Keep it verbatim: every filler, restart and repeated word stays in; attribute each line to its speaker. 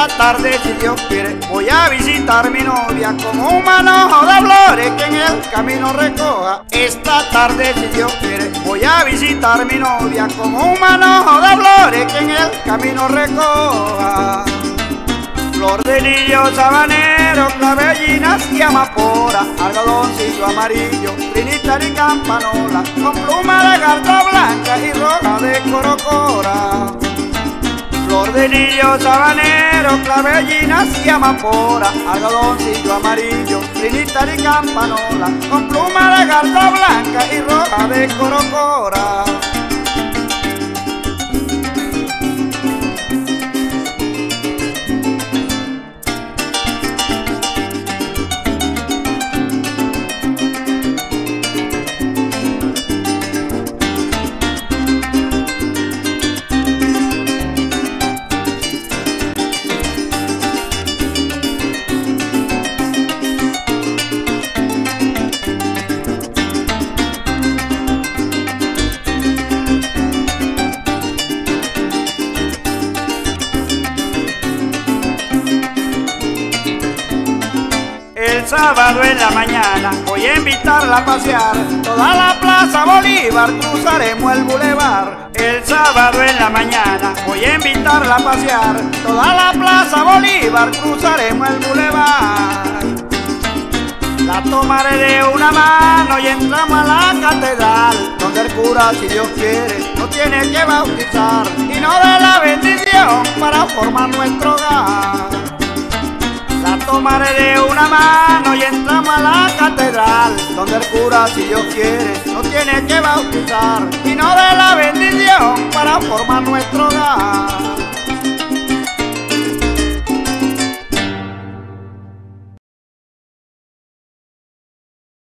Speaker 1: Esta tarde, si Dios quiere, voy a visitar mi novia con un manojo de flores que en el camino recoja. Esta tarde, si Dios quiere, voy a visitar mi novia con un manojo de flores que en el camino recoja. Flor de lirio sabanero, clavellinas y amapola, algodoncillo amarillo, trinitaria y campanola, con pluma de garza blanca y roja de corocora. Flor de lirio sabanero, clavellinas y amapola, algodoncillo amarillo, trinitaria y campanola, con pluma de garza blanca y roja de corocora. El sábado en la mañana voy a invitarla a pasear, toda la Plaza Bolívar cruzaremos el bulevar. El sábado en la mañana voy a invitarla a pasear, toda la Plaza Bolívar cruzaremos el bulevar. La tomaré de una mano y entramos a la catedral, donde el cura, si Dios quiere, nos tiene que bautizar y nos dé la bendición para formar nuestro hogar. La tomaré de una mano y entramos a la catedral, donde el cura, si Dios quiere, nos tiene que bautizar y nos dé la bendición para formar nuestro hogar.